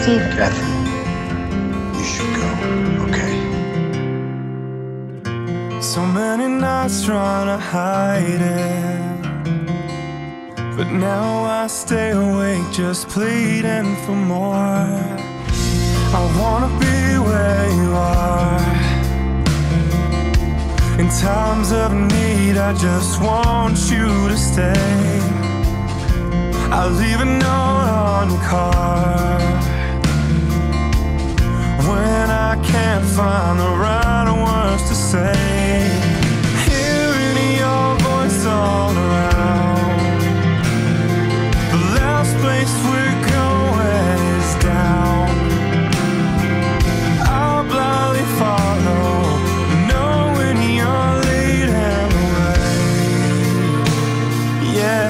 fever. Catherine, you should go, okay? So many nights trying to hide it, but now I stay awake just pleading for more. I wanna be where you are. In times of need, I just want you to stay. I'll leave a note on your car when I can't find the right words to say. Hearing your voice all around, the last place we're going is down. I'll blindly follow, knowing you're leading the way. Yeah.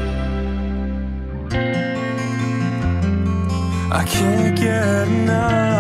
I can't get enough.